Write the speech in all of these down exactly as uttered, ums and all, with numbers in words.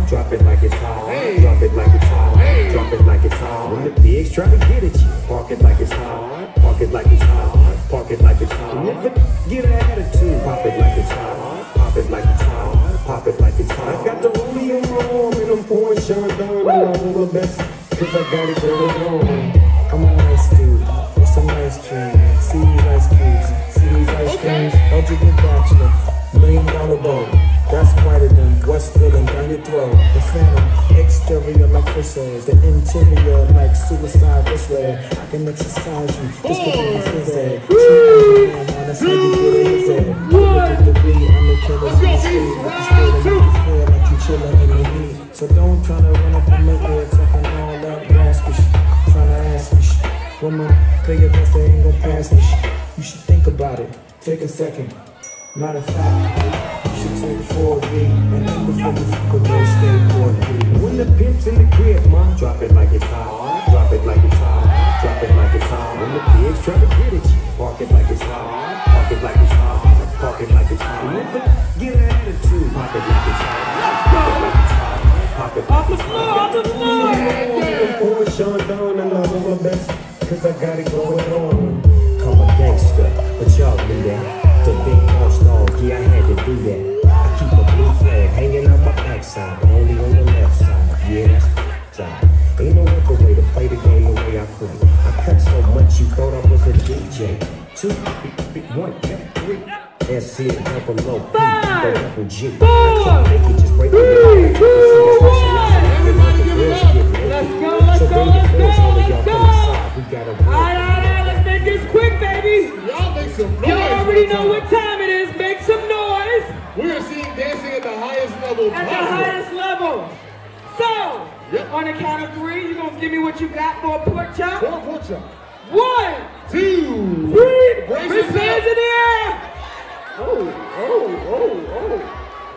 Drop it like it's hot. Hey. Drop it like it's hot. Hey. Drop it like it's hot. When the pigs try to get at you, park it like it's hot. Park it like it's hot. Park it like it's hot. Never get an attitude. Pop it like it's hot. Pop it like it's hot. Pop it like it's hot. I got the rollie on my arm and I'm pouring Chardonnay and I'm all the best cause I got it going on. I'm a nice dude with some ice cream. See these ice cubes. See these ice creams. Eligible bachelor. Million dollar boat. That's whiter than what's spilling down your throat. The phantom, exterior like fish eggs. The interior like suicide this way. I can exercise you, just to be my phys ed. That's how you get it, his head. Look at the beat, I'm the killer in the street. Like you still in the feel like you chillin' in the heat. So don't try to run up in my ear talking all that raspy shit. Tryna ask me shit. Woman, play your best, they ain't gon' pass me shit. You should think about it, take a second. Matter of fact, you should take four D and think before you fuck with those skateboard D. When the pimp's in the crib, mom, drop it like it's hot. Drop it like it's hot. Drop it like it's hot. When the pigs try to get at you, park it like it's hot. Park it like it's hot. Park it like it's hot. Never get an attitude. Pop it like it's hot. Pop it like it's hot. Pop it like it's hot. Off the floor, off the floor. I'm pouring Chardonnay and I'm all the best cause I got it going on. I'm a gangster, but y'all knew that. The big boss dog, yeah, I had to do that. I keep a blue flag hanging out my backside, but only on the left side. Yeah, that's the side. Ain't no other way to play the game the way I play. I cut so much you thought I was a D J. Two, one, three. S C, double low, P, double G. Four, I can't make it, just break it. Everybody give it up. Let's go, let's go, let's go, let's go. We gotta all right, all right, let's make this quick, baby. Y'all make some noise. Y'all already know what time it is. Make some noise. We are seeing dancing at the highest level At possible. the highest level. So, yep. On the count of three, you're going to give me what you got for a pork chop? Four pork chop. One, two, three. Brace Put hands yourself. in the air. Oh, oh, oh, oh.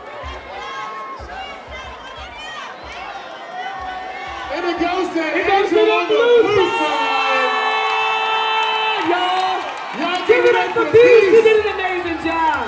And it goes to It goes to Angel the on the blue blue side. side. Y'all, Y'all give it up for Beast. He did an amazing job.